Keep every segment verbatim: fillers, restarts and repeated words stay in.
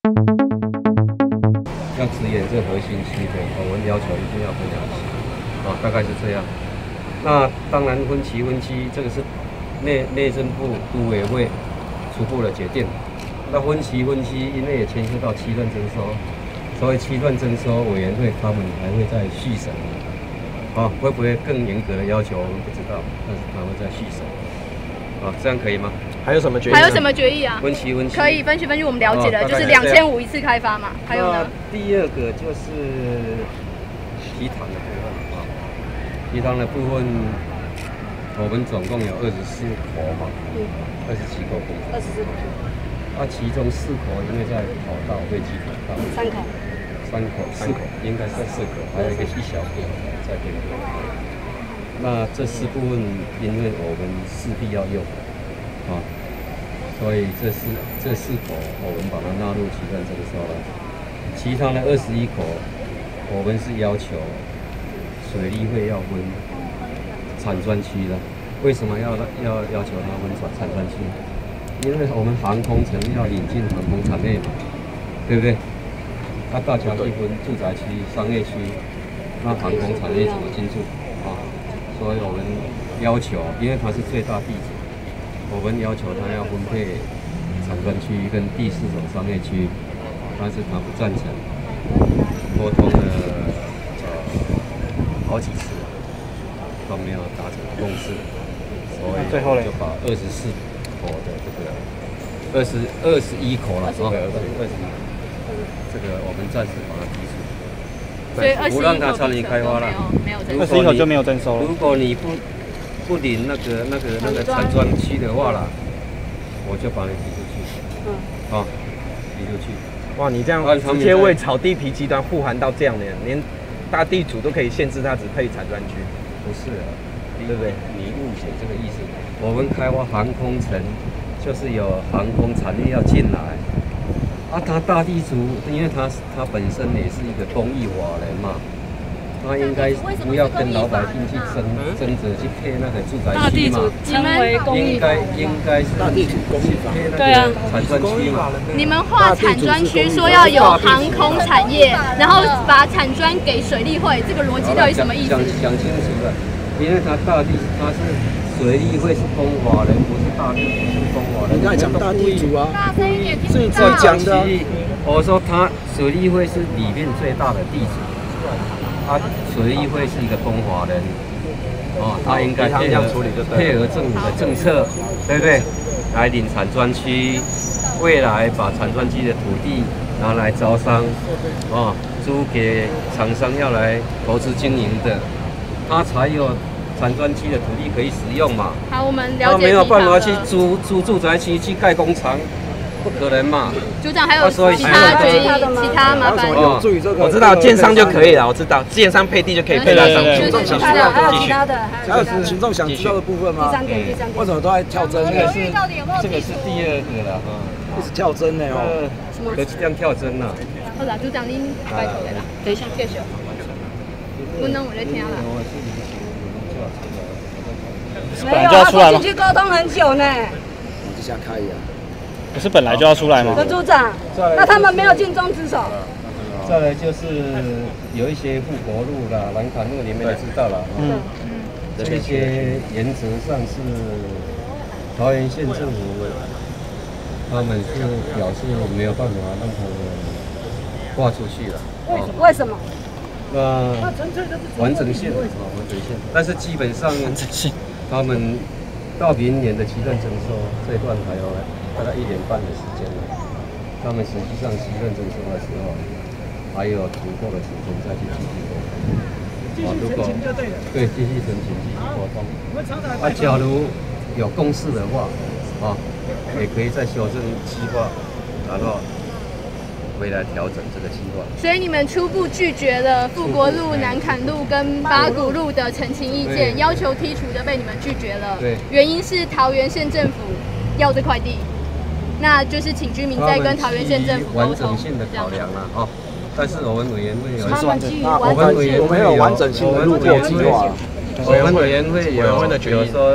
要支援这核心区的，我们要求一定要分两期，啊，大概是这样。那当然分期分期，这个是内内政部都委会初步的决定。那分期分期，因为也牵涉到七段征收，所以七段征收委员会他们还会再续审。啊，会不会更严格的要求我们不知道，但是他们在续审。啊，这样可以吗？ 还有什么决议？ 还有什么决议啊？ 分期分期可以分期分期，我们了解了， 哦、 就是两千五一次开发嘛。还有呢？ 第二个就是提堂的部分啊，提堂的部分，我们总共有二十四口嘛，嗯，二十七口公二十四口。 啊，其中四口因为在跑道飞机跑道， 三口， 三口四口应该是四口，还有一个一小口在边边。那这四部分，因为我们势必要用啊，所以这是这四口我们把它纳入七段征收了。其他的二十一口，我们是要求水利会要分产专区的。为什么要要要求它分产产专区？因为我们航空城要引进航空产业嘛，对不对？那大家一分住宅区、商业区，那航空产业怎么进驻啊？所以我们要求，因为它是最大地主，我们要求他要分配产专区跟第四种商业区，但是他不赞成，沟通了呃好几次都没有达成共识，所以最后呢就把二十四口的这个二十二十一口了啊，二十一，这个我们暂时把它剔除。 所以二十一不让他参与开发了， 没有征收。 二十一口就没有征收了。 如果你不不领那个那个那个产专区的话啦，我就把你踢出去。嗯。啊，踢出去。 哇，你这样直接为炒地皮集团护航到这样的，连大地主都可以限制他只配产专区。 不是啊， 对不对？ 你误解这个意思。我们开发航空城，就是有航空产业要进来。啊，他大地主，因为他他本身也是一个公益法人嘛，他应该不要跟老百姓去争争着去配那个住宅区嘛。 称为公益应该应该是大地主公益法， 对啊， 产专区嘛。 你们划产专区说要有航空产业，然后把产专给水利会，这个逻辑到底什么意思？ 讲讲清楚了，因为他大地他是水利会是公法人，不是大地主是公法人。 你刚才讲大地主啊， 大声一点， 是你自己讲的。 我说他水利会是里面最大的地主，啊，水利会是一个公法人，哦，他应该配合配合政府的政策，对不对？来领产专区，未来把产专区的土地拿来招商，哦，租给厂商要来投资经营的，他才有产专区的土地可以使用嘛。 好，我们了解。 他没有办法去租租住宅区去盖工厂。不可能嘛！ 组长还有其他决议，其他麻烦。 哦， 我知道建商就可以了，我知道建商配地就可以配到上去。 群众想知道还有其他的， 还有群众想知道的部分吗？ 第三点，第三点， 为什么都在跳针？ 这个是这个是第二个了哈， 一直跳针呢哦。 什么？ 可这样跳针呐？ 好啦，组长您拜托了啦，等一下继续。不能我在听了。 没有，他说进去沟通很久呢。 往这下开呀。 不是本来就要出来吗？ 陈组长，那他们没有尽忠职守。 再来就是有一些富国路啦、兰坎路，你们也知道了。嗯。这些原则上是桃园县政府，他们是表示没有办法让他们挂出去了。 为什为什么？ 那完整性啊，完整性。但是基本上他们到明年的七段征收这一段还有大概一年半的时间了，他们实际上七段征收的时候，还有足够的时间再去继续沟通。啊，如果对继续申请、继续沟通。啊，假如有共识的话，啊，也可以再修正计划，然后回来调整这个计划。 所以你们初步拒绝了富国路、南坎路跟八股路的澄清意见，要求剔除的被你们拒绝了。 对， 原因是桃园县政府要这块地。那就是请居民再跟桃园县政府沟通， 完整性的考量了哦。但是我们委员会有， 他们基于我们委员会有完整性的路过计划， 我们委员会有有说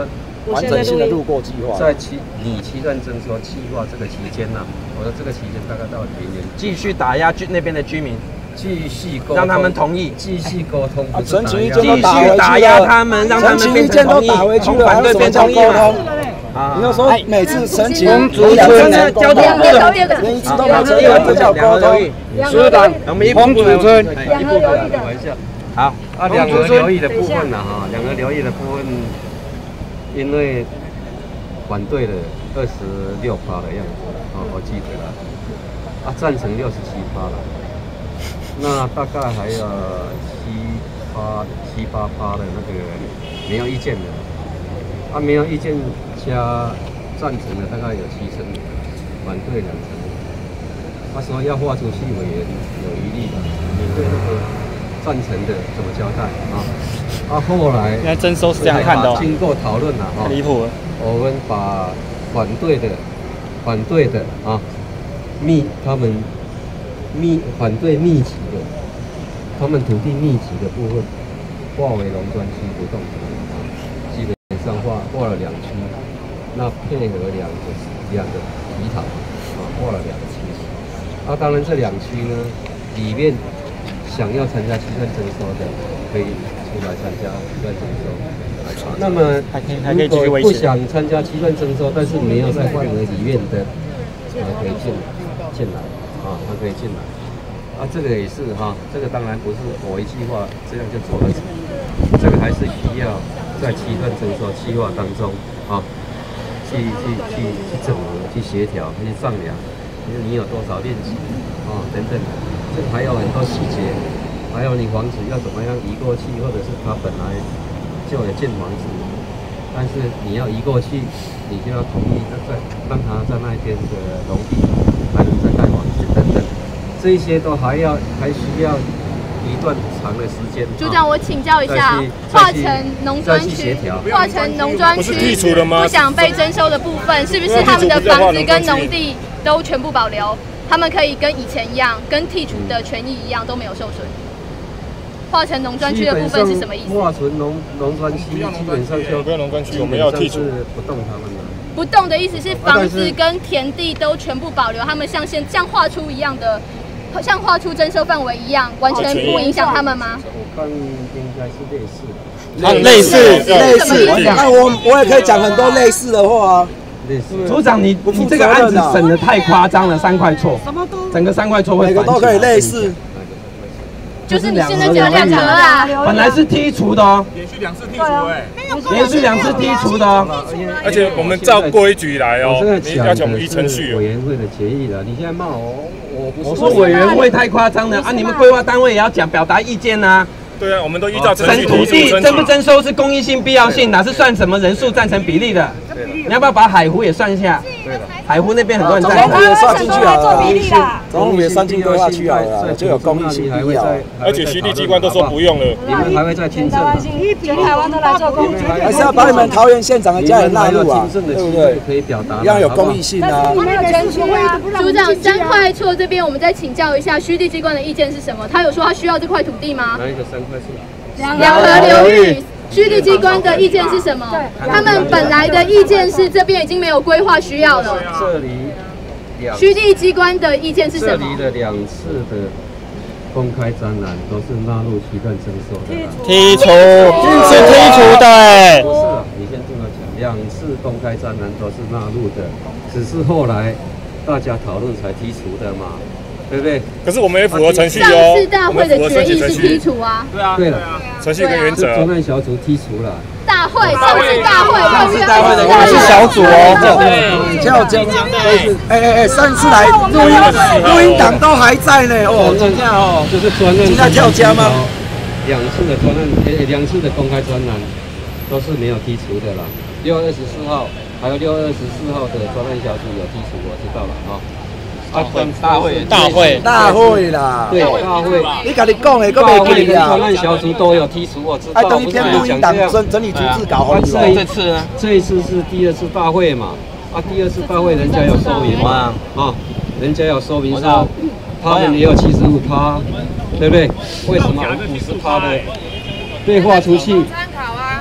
完整性的路过计划。 在期拟期认证说计划这个期间呐、啊，我说这个期间大概到明年， 继续打压居那边的居民， 继续沟通， 让他们同意， 继续沟通， 啊，陈情意继续打压他们，让他们变成同意，从反对变同意嘛。 啊，你要说每次陈情， 竹村的交通部的， 连一次都没有这样，这叫沟通。 是的， 我们一步步村， 两河流域的。 好， 啊，两河流域的部分呢，哈，两河流域的部分，因为反对了二十六趴的样子，啊，我记得了，啊，赞成六十七趴了，那大概还有七趴、七八趴的那个没有意见的，啊，没有意见加赞成的大概有七成，反对两成，他说要划出去委员有余力的，你对那个。赞成的怎么交代啊？啊，后来现在征收是这样看的、哦， 经过讨论了啊， 太离谱了。 我们把反对的、反对的啊密他们密反对密集的，他们土地密集的部分划为农专区不动产啊，基本上划划了两区，那配合两个两个皮塔啊，划了两个区。啊，当然这两区呢里面。想要参加期段征收的，可以出来参加期段征收。那么，如果不想参加期段征收，但是没有在范围里面的，呃，可以进进来啊，他可以进来。啊，这个也是哈，这个当然不是我一句话这样就做得成，这个还是需要在期段征收计划当中啊，去去去去整合、去协调、去丈量，就是你有多少面积啊等等。这还有很多细节，还有你房子要怎么样移过去，或者是他本来就有建房子，但是你要移过去，你就要同意在让他在那边的农地还能再盖房子等等，这些都还要还需要一段长的时间。 组长，我请教一下，划成农专区，划成农专区，不想被征收的部分，是不是他们的房子跟农地都全部保留？他们可以跟以前一样，跟剔除的权益一样都没有受损。划成农专区的部分是什么意思？ 划成农农专区，基本上就不要农专区，我们要剔除， 不动他们的。 不动的意思是房子跟田地都全部保留，他们像现像划出一样的，像划出征收范围一样，完全不影响他们吗？ 我看应该是类似的。啊，类似， 类似。那我我也可以讲很多类似的话啊。 组长，你你这个案子审得太夸张了，三块错，整个三块错会每个都可以类似， 就是你现在讲两个啊， 本来是剔除的哦， 连续两次剔除哎， 连续两次剔除的哦， 而且我们照规矩来哦，你要讲我们依程序。 委员会的决议了，你现在骂我，我不是。 我说委员会太夸张了啊！你们规划单位也要讲表达意见呐。 对啊，我们都依照程序。 土地征不征收是公益性、必要性，哪是算什么人数赞成比例的？你要不要把海湖也算一下？对了，海湖那边很多人赞成。 总统也算进去好了，总统也算进规划去好了，就有公益性必要。 而且实地机关都说不用了， 你们还会再听证？ 全台湾都来做公益， 还是要把你们桃园县长的家人纳入啊，对不对？ 可以表达， 一样有公益性啊。 你没有全出啊。 组长，三块厝这边我们再请教一下虚地机关的意见是什么？他有说他需要这块土地吗？ 哪一个三块厝？ 两河流域。虚地机关的意见是什么？他们本来的意见是这边已经没有规划需要了。 这里虚地机关的意见是什么？ 这里的两次的公开展览都是纳入期段征收的。 剔除是剔除的。 不是啊，你先听我讲，两次公开展览都是纳入的，只是后来大家讨论才剔除的嘛。对不对？ 可是我们也符合程序哦。 上次大会的决议是剔除啊。 对啊， 对了， 程序跟原则。 专案小组剔除了。 大会，上次大会， 上次大会的是小组哦。 对，跳江。哎哎哎，上次来录音，录音档都还在呢。哦，今天哦， 就是专案。 今天跳江吗？ 两次的专案，诶，两次的公开专栏都是没有剔除的啦。六月二十四号，还有六月二十四号的专案小组有剔除，我知道了啊。 啊，大会， 大会， 大会啦， 对，大会。 你跟你讲的，我没记啊。 专案小组都有剔除，我知道。 哎，等一篇录音档整整理逐字稿好这这次呢？这一次是第二次大会嘛？啊，第二次大会人家有说明嘛？啊，人家有说明说，他们也有七十五趴，对不对？为什么五十趴的被划出去？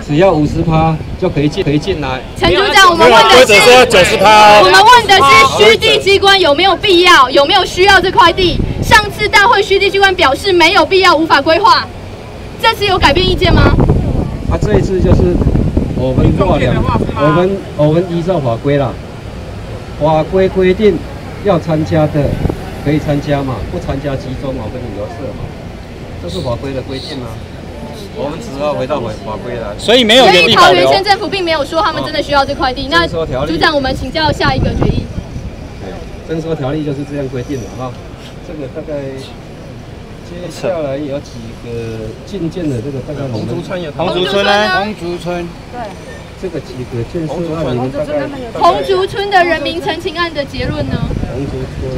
只要五十趴就可以进，可以进来。 陈组长，我们问的是九十趴， 我们问的是虚地机关有没有必要，有没有需要这块地？上次大会虚地机关表示没有必要，无法规划，这次有改变意见吗？ 啊，这一次就是我们做两，我们我们依照法规啦，法规规定要参加的可以参加嘛，不参加集中嘛，跟旅游社嘛，这是法规的规定啊。我们只要回到法法规来。 所以没有原地保留。 所以桃园县政府并没有说他们真的需要这块地。那组长，我们请教下一个决议。 对，征收条例就是这样规定的哈。这个大概接下来有几个进建的这个大概红竹村有， 红竹村呢？ 红竹村， 对。 这个几个建设案里面大概。 红竹村的人民陈情案的结论呢？ 红竹村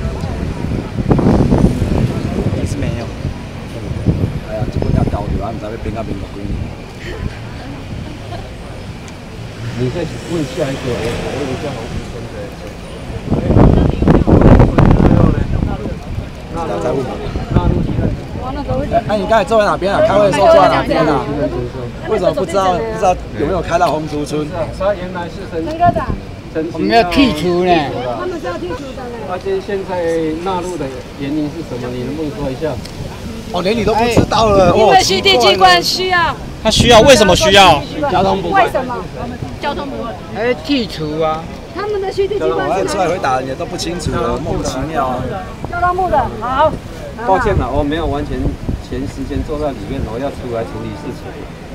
也是没有。哎呀，这个要交流啊，唔知要编到民国几年。 你再问下一个，我问一下红竹村的。 那再问。哎，你刚才坐在哪边啊？开会的时候坐在哪边啊？为什么不知道？不知道有没有开到红竹村？ 他原来是陈陈科长， 我们要剔除呢。 他们是要剔除的呢。 而且现在纳入的原因是什么？你能不能说一下？ 哦，连你都不知道了。 因为虚地机关需要。 他需要，为什么需要？ 交通部。 为什么？ 交通部。 哎，剔除啊。 他们的虚地机关是出来回答也都不清楚了，莫名其妙啊。 交通部的，好。 抱歉了，我没有完全全时间坐在里面，我要出来处理事情。